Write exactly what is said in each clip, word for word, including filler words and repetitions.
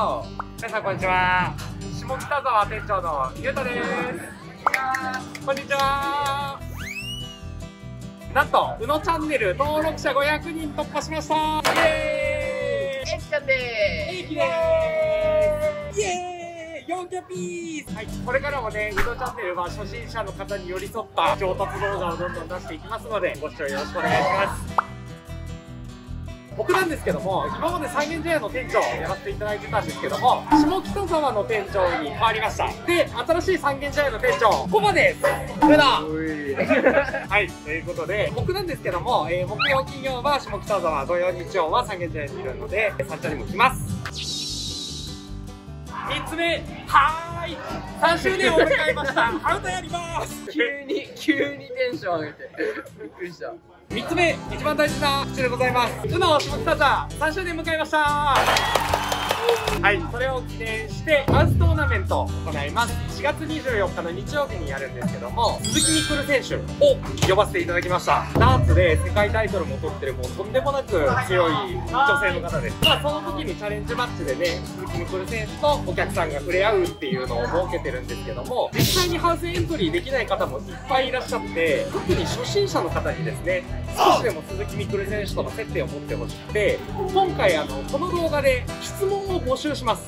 よ。皆さんこんにちは。下北沢店長のゆうたです。こんにちは。なんとうのチャンネル登録者ごひゃくにん突破しました。イエーイ。 えいきちゃんでーす。 えいきでーす。イエーイ。よんキャピース。はい、これからもね、うのチャンネルは初心者の方に寄り添った上達動画をどんどん出していきますので、ご視聴よろしくお願いします。僕なんですけども、今まで三軒茶屋の店長をやらせていただいてたんですけども、下北沢の店長に変わりました。で、新しい三軒茶屋の店長、コバです。うなはい、ということで、僕なんですけども、えー、木曜金曜は下北沢、土曜日曜は三軒茶屋にいるので、三茶にも来ます。三つ目、はーい、さんしゅうねんを迎えました。ハウトやります。 急に、急にテンション上げて。びっくりした。 みっつめ、一番大事な口でございます。うの下北沢さんしゅうねん迎えました。はい、それを記念してハウストーナメントを行います。しがつにじゅうよっかの日曜日にやるんですけども、鈴木みくる選手を呼ばせていただきました。ダーツで世界タイトルも取ってる、もうとんでもなく強い女性の方です。まあその時にチャレンジマッチでね、鈴木みくる選手とお客さんが触れ合うっていうのを設けてるんですけども、実際にハウスエントリーできない方もいっぱいいらっしゃって、特に初心者の方にですね、少しでも鈴木みくる選手との接点を持ってほしくて、今回あのこの動画で質問を募集します。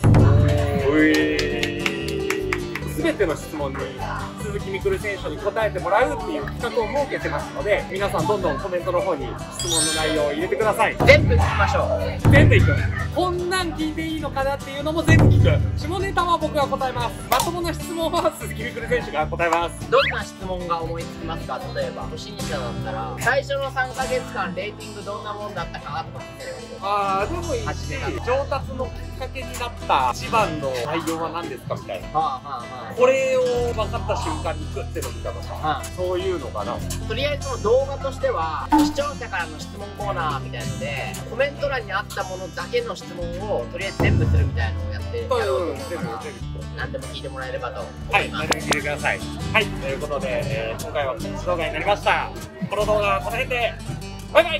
全ての質問に鈴木みくる選手に答えてもらうっていう企画を設けてますので、皆さんどんどんコメントの方に質問の内容を入れてください。 全部聞きましょう。 全部いく。こんなん聞いていいのかなっていうのも全部聞く。下ネタは僕が答えます。まともな質問は鈴木みくる選手が答えます。 どんな質問が思いつきますか？例えば初心者だったら最初のさんかげつかんレーティングどんなもんだったかとか聞いてる。 ああ、でもいいし、上達のきっかけになった一番の内容は何ですかみたいな。 はあはあはあ、 これを分かった瞬間に食ってるんだとか、はあ、そういうのかな。 とりあえずその動画としては視聴者からの質問コーナーみたいので、コメント欄にあったものだけの質問をとりあえず全部するみたいなのをやってやろうと思うから、何でも聞いてもらえればと思います。 はい、何でも聞いてください。はい、ということで、えー、今回は告知動画になりました。この動画はこの辺でバイバイ。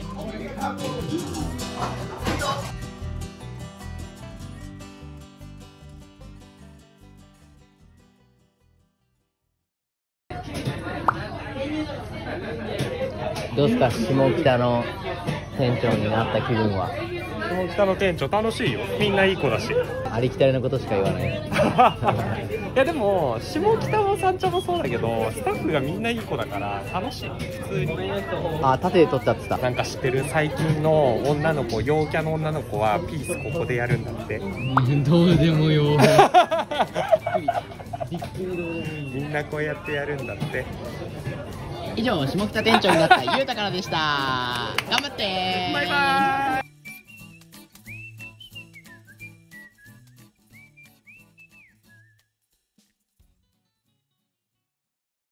どうですか、下北の店長になった気分は？ 下北の店長楽しいよ。みんないい子だし。 ありきたりのことしか言わない。 いやでも下北も三茶もそうだけど、スタッフがみんないい子だから楽しい。普通に。 あ、縦で撮っちゃってた。 なんか知ってる？最近の女の子、陽キャの女の子はピースここでやるんだって。 どうでもよ。びっくりどうでもいい。 みんなこうやってやるんだって。 以上、下北店長になったゆうたからでした。頑張ってー。 バイバーイ。